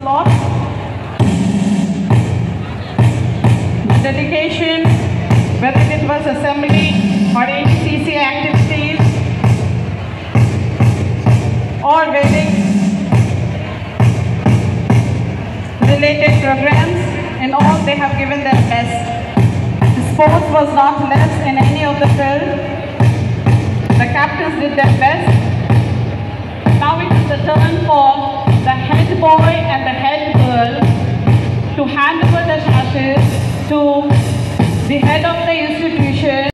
lot. Dedication, whether it was assembly or ATCC activities or wedding related programs, in all they have given their best. The sports was not less in any of the field. The captains did their best. Now it is the turn for the head boy and the head girl to hand over the sashes to the head of the institution.